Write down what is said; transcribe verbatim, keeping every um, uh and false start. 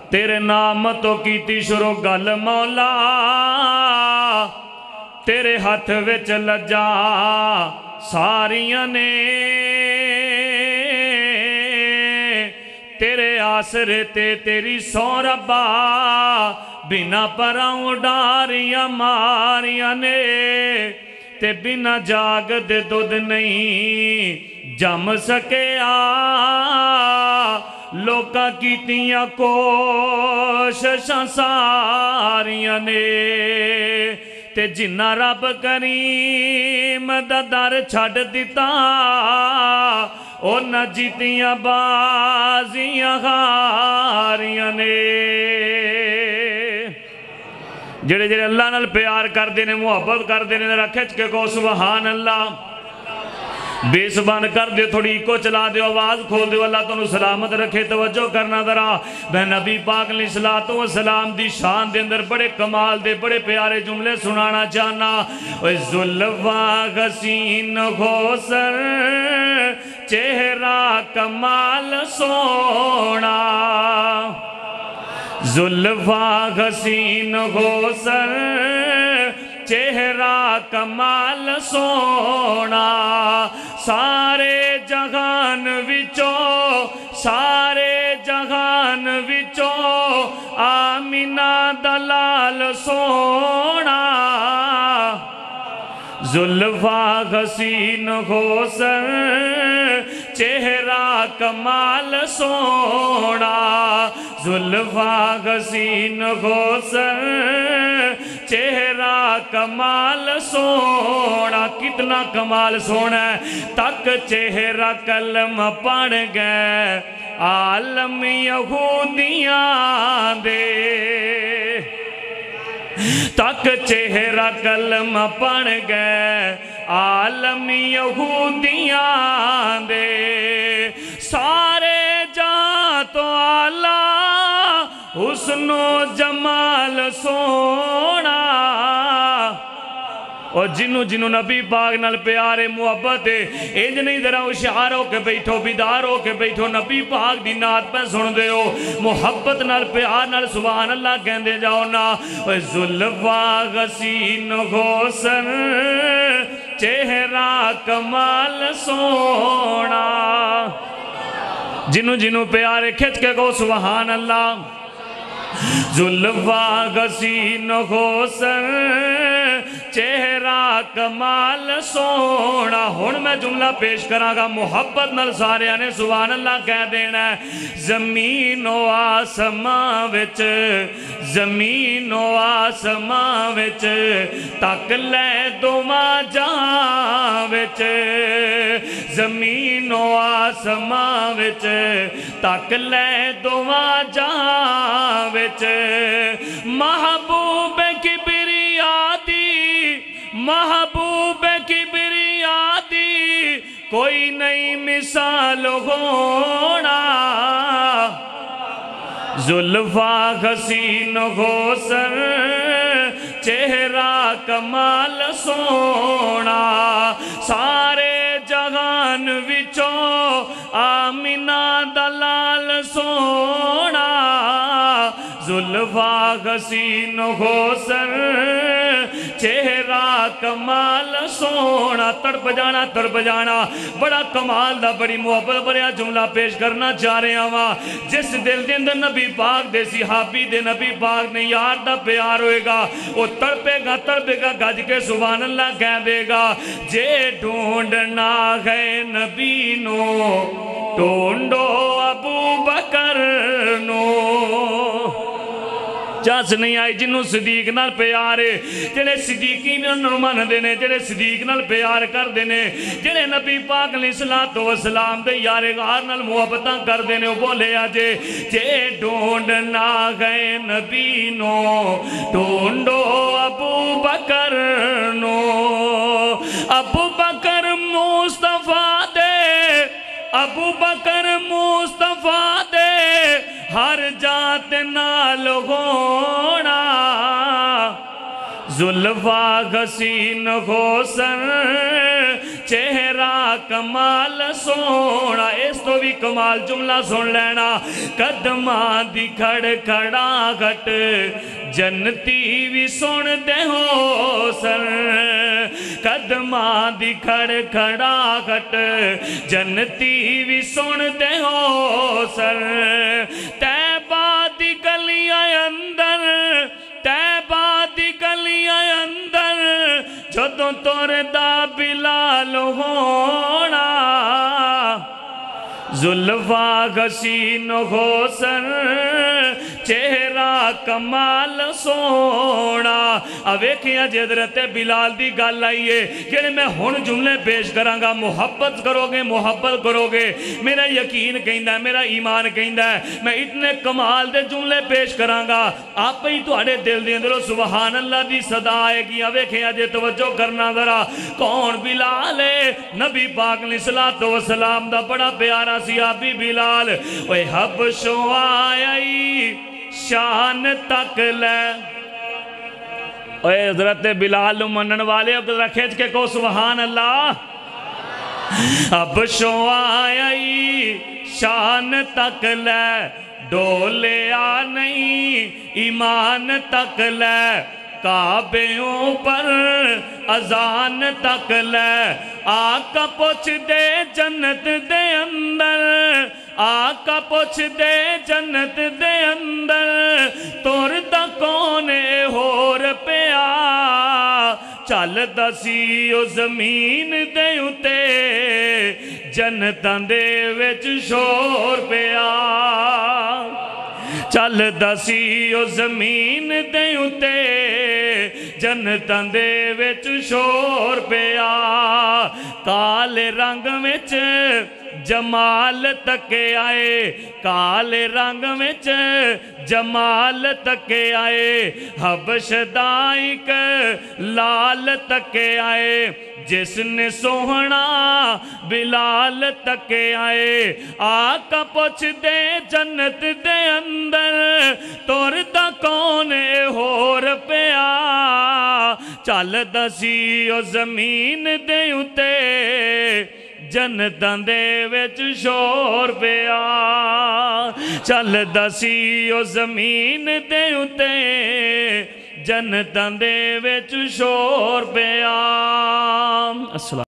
تیرے نام تو کیتی شروع گل مولا تیرے ہاتھ وچ لجا ساریاں نے تیرے آسرے تے تیری سو ربا بنا پراؤں ڈاریاں ماریاں نے تے بنا جاگ دے دودھ نہیں جم سکیا لوکاں کیتیاں کوششاں ساریاں نے تے جنہ رب کریم دا در چھڑ دیتا او نہ جیتیاں بازیاں ہاریاں نے جڑے جڑے اللہ نال پیار کر دینے محبت کر دینے رکھے چکے کو سبحان اللہ بے زبان کر دے تھوڑی کو چلا دے آواز کھول دے اللہ تنو سلامت رکھے توجہ کرنا ذرا میں نبی پاک علیہ الصلوۃ والسلام دی شان دے اندر بڑے کمال دے بڑے پیارے جملے سنانا چاہنا اوے زلفاں حسین حسن چہرہ کمال سونا زلفاں حسین حسن چہرہ کمال سونا سارے جہان وچوں سارے جہان وچوں آمینہ دلال سونا زلفاں حسین حسن چہرہ کمال سونا زلفاں حسین حسن چہرہ کمال سونا کتنا کمال سونا ہے تک چہرہ کلم پڑھ گئے عالم یہودیاں دے تک چہرہ کلم پڑھ گئے عالم یہودیاں دے سارے جہاں تو آلہ حسن و جمال سونا اور جنہوں جنہوں نبی پاک نال پیارے محبت ہے انج نہیں ذرا ہوشیار ہو کے بیٹھو بیدار ہو کے بیٹھو نبی پاک دی نعت پہ سن دے ہو محبت نال پیار نال سبحان اللہ کہندے جاؤ نا اوے زلفاں حسین حسن چہرہ کمال سونا جنہوں جنہوں پیارے کھچ کے گو سبحان اللہ زلفاں حسین حسن چہرہ کمال سونا ہن میں جملہ پیش کراں گا محبت نال سارے نے سبحان اللہ کہہ دینا ہے زمین و آسمان وچ زمین و آسمان وچ تک لے دوواں جہاں وچ زمین و آسمان وچ تک لے دوواں جہاں وچ محبوب کبریا دی محبوب کبریا دی کوئی نئی مثال ہونا زلفاں حسین حسن چہرہ کمال سونا سارے جہان وچوں آمینہ دلال سونا زلفاں حسین حسن چہرہ کمال سونا تڑپ جانا تڑپ جانا بڑا کمال دا بڑی محبت بڑیا جملہ پیش کرنا چاہ رہے ہیں جس دل دے اندر نبی پاک دے صحابی دے نبی پاک نے یار دا پیار ہوئے گا وہ تڑپے گا تڑپے گا گج کے سبحان اللہ کہہ دے گا جے ڈھونڈنا ہے نبی نو ڈھونڈو ابو بکر نو چاس نہیں آئی جنہوں صدیق نال پیارے جنہیں صدیقی انہوں من دینے جنہیں صدیق نال پیار کر دینے جنہیں نبی پاک علیہ الصلوۃ والسلام دے یارے غار نال محبتاں کر دینے وہ بولے آجے جے ڈھونڈنا گئے نبی نو ڈھونڈو ابو بکر نو ابو بکر مصطفیٰ دے ابو بکر مصطفیٰ دے ہر جات نال ہونا زلفاں حسین حسن چہرہ کمال سونا اس تو بھی کمال جملہ سن لینا قدماں دی کھڑ کھڑا گھٹ جنتی بھی سن دے ہو سر قدماں دی کھڑ کھڑا گھٹ جنتی بھی سن دے ہو سر تیبہ دی گلیاں اندر تیبہ دی گلیاں اندر جدوں تور دا بلال ہونا زلفا غسین غوثر چہرہ کمال سونا اویکھیاں جے حضرت بلال دی گل آئیے کہ میں ہن جملے پیش کرانگا محبت کرو گے محبت کرو گے میرا یقین کہندہ ہے میرا ایمان کہندہ ہے میں اتنے کمال دے جملے پیش کرانگا آپ ہی تو اڑے دل دیں دلو سبحان اللہ دی صدا آئے گی اویکھیاں جے توجہ کرنا ذرا کون بلال ہے نبی پاک علیہ السلام دا بڑا پیارا صحابی بلال اوہ حبشوں آئی شان تک لے اوہ حضرت بلال منن والے ذرا کھیچ کے کو سبحان اللہ حبشوں آئی شان تک لے ڈولے آ نہیں ایمان تک لے کعبیوں پر اذان تک لے آقا پوچھ دے جنت دے اندر آقا پوچھ دے جنت دے اندر تور دا کونے ہور پیا چل دسی او زمین دے اتے جنتاں دے وچ شور پیا چل دسی او زمین دے اتے جنتاں دے وچ شور پیا کالے رنگ وچ جمال تکے آئے کالے رنگ وچ جمال تکے آئے حبش دائک لال تکے آئے جس نے سوہنا بلال تکے آئے آقا پوچھ دے جنت دے اندر تور دا کونے ہور پیا چل دسی او زمین دے اتے جنتاں دے وچ شور پیا چل دسی او زمین دے اتے جنتاں دے وچ شور پیا السلام